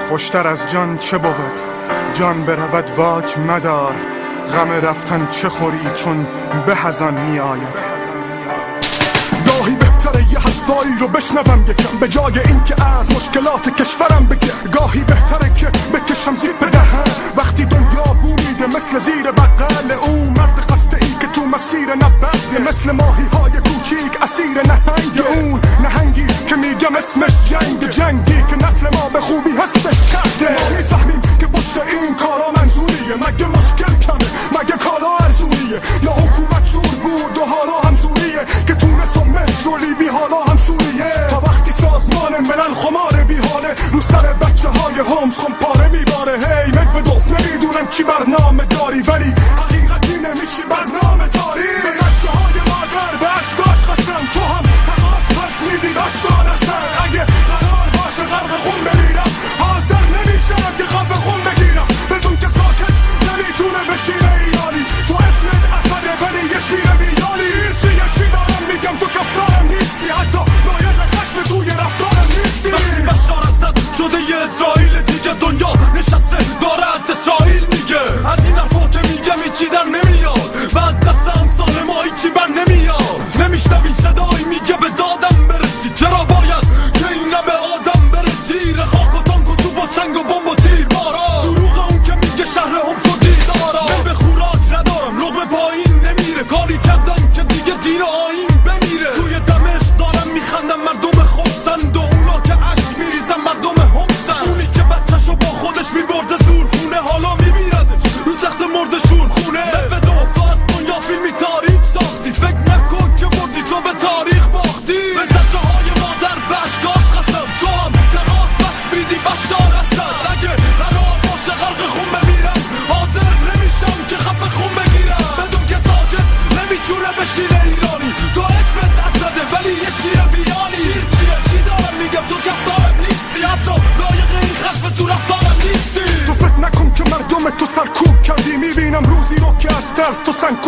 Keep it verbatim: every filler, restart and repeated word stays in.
خوشتر از جان چه بود؟ جان برود باک مدار، غم رفتن چه خوری چون به از آن می آید. گاهی بهتره یه حرفایی رو بشنوم یکم به جای این که از مشکلات کشورم بگه. گاهی بهتره که بکشم زیر دهن وقتی دنیا بو میده مثل زیر بغل اون مرد قصد ای که تو مسیر نبرده، مثل ماهی های کوچیک اسیر نهنگ اون نهنگی که میگم اسمش جنگ، جنگی که نسل ما به خوبی حسش کرده. ما میفهمیم که پشت این کارا منظوریه، مگه مشکل کمه؟ مگه کالا ارزونیه؟ یا حکومت زور بود و حالا هم زوریه که تونس و مصر و لیبی حالا هم سوریه؟ تا وقتی سازمان ملل خمار بیحاله رو سر بچه های همز خم پاره میباره. هی مدودوف نمیدونم چی برنامه داری ولی حقیقتی نمیشی برنامه داری. به بچه های مادر به اشکاش قسم تو هم تقاس پس میدی بشار هستن. اگه قرار باشه غرق خون بمیرم حاضر نمیشم که خف خون بگیرم بدون که ساکت نمیتونه به شیره ایرانی. تو اسمت اسده ولی یه شیره بیانی. چیه چی دارم میگم تو کفتارم نیستی، حتی لایق خشم توی رفتارم نیستی. وقتی بشار اسد شده یه اسرائیل دیگه دنیا نشسته داره از اسرائیل میگه. از این حرفا که میگم هیچی در نمیاد و از دست امثال ما هیچی بر نمیاد. نمیشنوی صدایی میگه به دادم برسی، چرا باید که این همه آدم بره زیر خاک و تانک و توپ و سنگ و بمب و تیر بارا؟ دروغ اون که میگه شهر همس و دیدارا. من به خوراک ندارم لقمه پایین نمیره، کاری کردم که دیگه دین و آیین بمیره. توی دمشق دارم میخندم مردم خمسند و اونا که عشق میریزن مردم همسن. اونی که بچه‌شو با خودش میبرده زور خونه حالا میمیردش رو تخت مرده شور خونه. به دوفا از دنیا فیلمی تاریخ ساختی، فکر نکن که بردی تو به تاریخ باختی. به زجه های مادر بشکاش قسم تو هم تقاس بس میدی بشار اسد. اگه قرار باشه غرق خون بمیرم حاضر نمیشم که خفه خون بگیرم بدون که ساکت نمیتونه به شیره ایرانی. تو اسمت اسده ولی یه شیره بیانی. شیر چیه چی دارم میگم تو کفتارم نیستی، حتی لایق این خشم تو رفتارم نیستی. تو فکر نکن که مردم تو سرکوب کردی، میبینم روزی رو که از ترس تو سنگ